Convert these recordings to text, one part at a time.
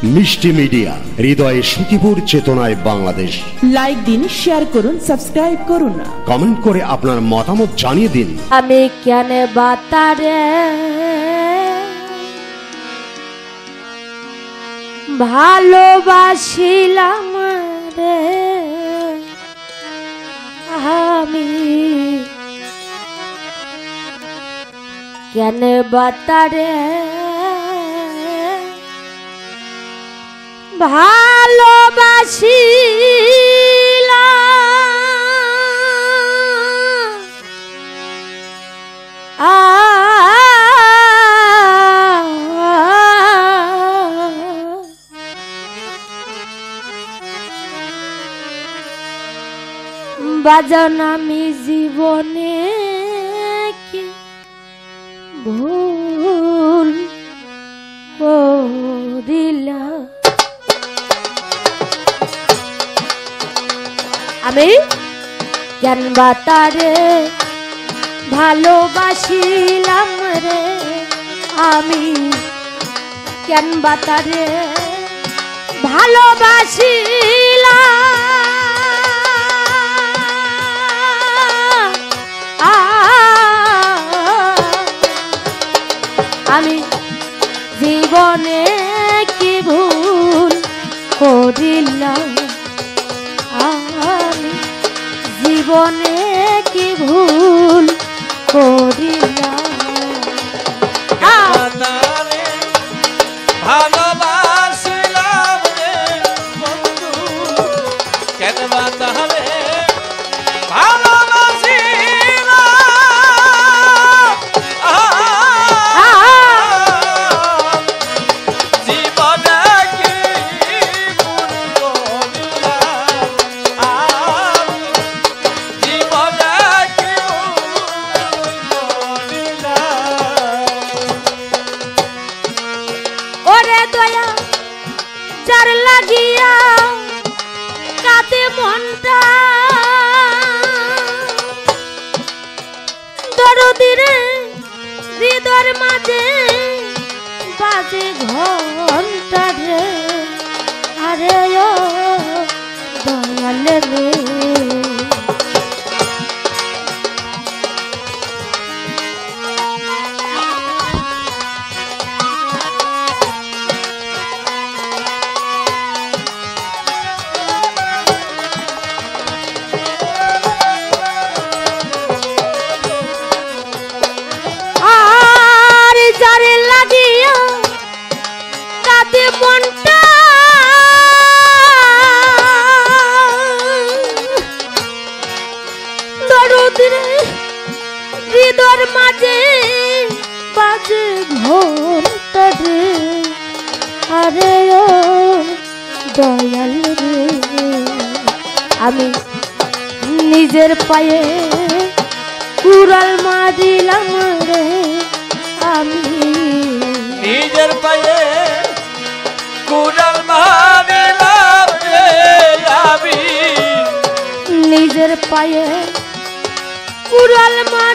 মিষ্টি মিডিয়া, হৃদয়ে সুখীপুর, চেতনায় বাংলাদেশ। লাইক দিন, শেয়ার করুন, সাবস্ক্রাইব করুন, কমেন্ট করে আপনার মতামত জানিয়ে দিন। আমি কেন বাতারে ভালোবাসিলাম রে, আমি কেন বাতারে ভালোবাসিলাম। বাজান আমি জীবনে কি ভুল করিলাম, আমি কেন বাতারে ভালোবাসিলাম রে, আমি কেন বাতারে ভালোবাসিলাম। আমি জীবনে কি ভুল করিলাম, আমি জীবনে কি ভুল করিলাম। ভালোবাসিলাম রে বন্ধু, কেন বাতারে যার লাগিয়া কাঁদে মনটা, দরদিরে হৃদয়ের মাঝে বাজে ঘন্টা রে, আরে ও দয়াল রে। হৃদয়ের মাঝে বাজে ঘন্টা রে, আরে ও দয়াল রে। আমি নিজের পায়ে কুড়াল মারিলাম রে, আমি নিজের পায়ে কুড়াল মারিলাম রে, আমি নিজের পায়ে কুড়াল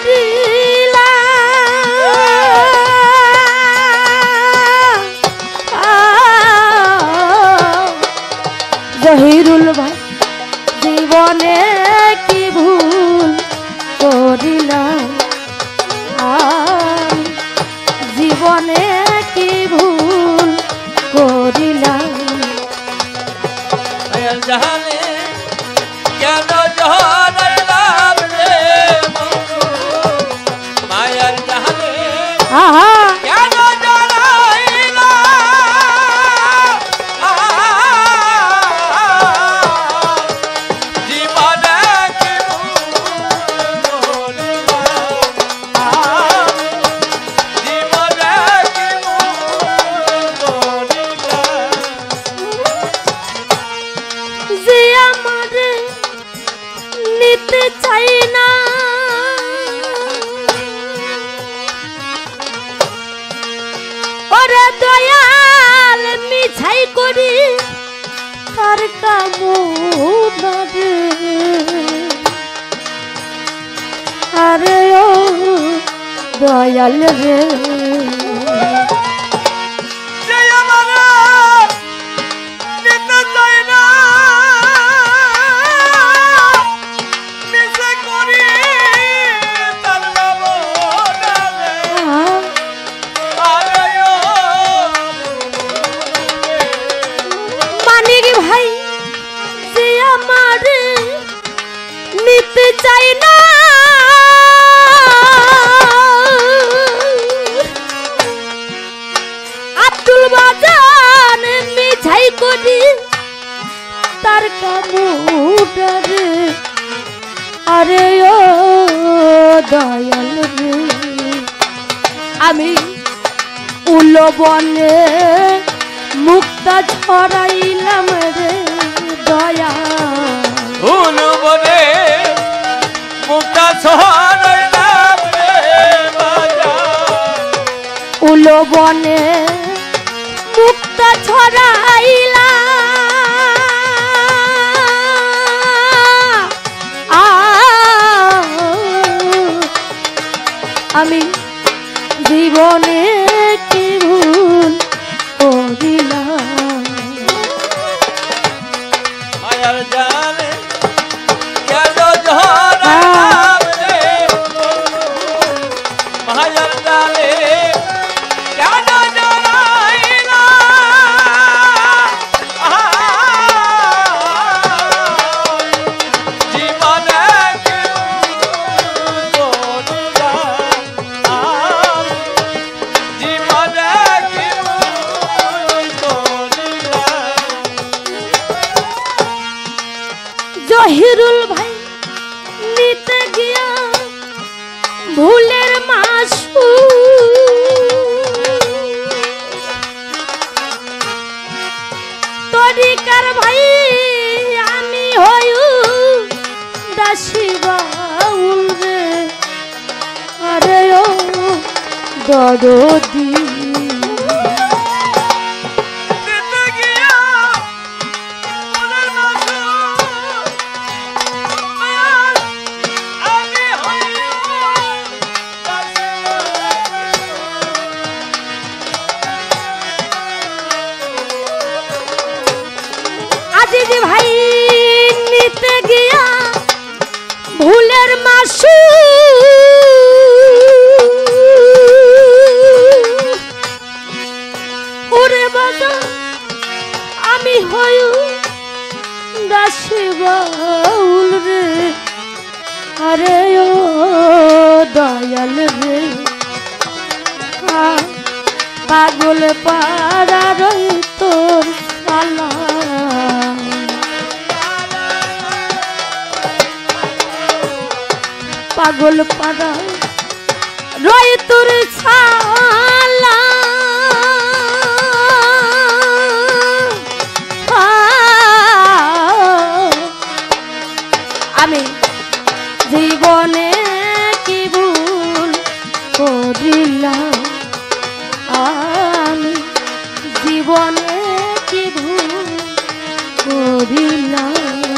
মারিলাম। জহিরুল ভাই জীবনে কি ভুল করিলাম, আমি জীবনে কি ভুল করিলাম। জাহানে কেন জহানাইলাম রে বন্ধু, মায়ার জাহানে কেন জড়াইলাম, জীবনে কি ভুল করিলাম, জীবনে কি ভুল করিলাম। যে আমারে নিতে চাই না, ওরে দয়াল মিছাই করি তার কামনা রে, আরে ও দয়াল রে। যে আমারে চাই না আব্দুল বাজান মিছাই করি তার কামুটারে আরে ও দয়াল রে আমি উলবনে মুক্তা ছড়াইলাম রে দয়া উলবনে মুক্তা ছড়াইলাম রে বাজান উলবনে মুক্তা ছড়াইলাম আমি জীবনে কি ভুল করিলাম মায়ার জালে কেন ঝরাইলাম রে মায়ার জালে কেন ঝরাইলাম জীবনে কি ভুল করিলাম জীবনে কি ভুল করিলাম জহিরুল ভাই নিতে গিয়া ভুলের মাসু তরিকার ভাই আমি হইউ দাসী বাউল রে আরে ও দরদি দিতে গিয়া মনের মাঝে আমি হইও আজিজি ভাই নিতে গিয়া ভুলের মাসু ওরে বাবা আমি হইউ দাসী বাউল রে আরে ও দয়াল রে পাগল পাড়া রই তোর পালা পাগল পাড়া রই তোর ছালা আমি জীবনে কি ভুল করিলাম আমি জীবনে কি ভুল করিলাম